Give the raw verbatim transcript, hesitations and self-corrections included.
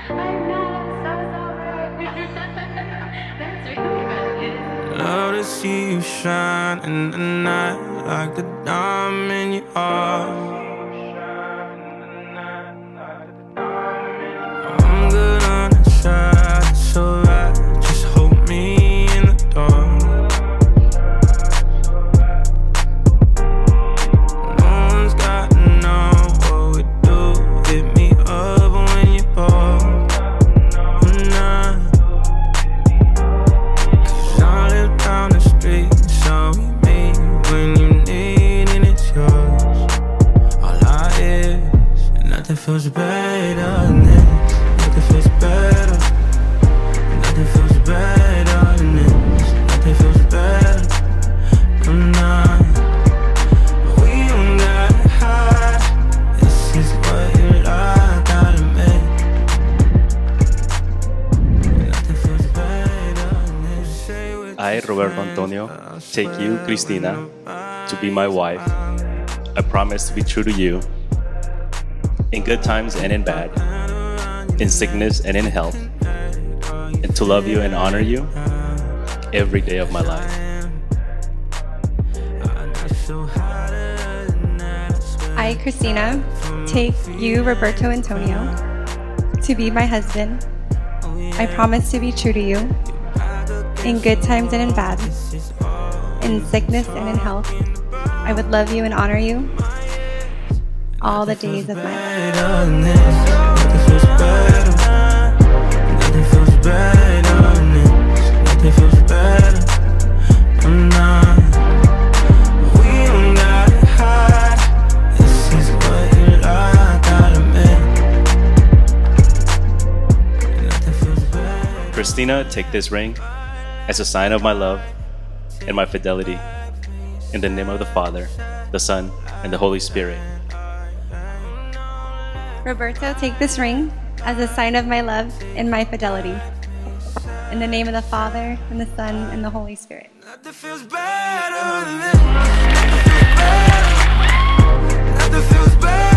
Love to see you shine in the night like the diamond you are. I'm good on the side, it's alright. Just hold me in the dark. No one's got to know what we do. Hit me up when you fall. Down the street, so we meet when you need and it's yours. All I is, and nothing feels better than this. Nothing feels better. Nothing feels better than this. Nothing feels better. I'm not. We don't gotta hide. This is what you like, gotta make. Nothing feels better than this. Say what I, Roberto Antonio, take you, Cristina, to be my wife. I promise to be true to you, in good times and in bad, in sickness and in health, and to love you and honor you every day of my life. I, Cristina, take you, Roberto Antonio, to be my husband. I promise to be true to you, in good times and in bad, in sickness and in health. I would love you and honor you all the days of my life. Nothing feels better. Nothing feels better than this. Nothing feels better. I'm not. We don't gotta hide. This is what you like, gotta make. Nothing feels better. Cristina, take this ring as a sign of my love and my fidelity. In the name of the Father, the Son, and the Holy Spirit. Roberto, take this ring as a sign of my love and my fidelity. In the name of the Father, and the Son, and the Holy Spirit. Nothing feels better than this. Nothing feels better. Nothing feels better.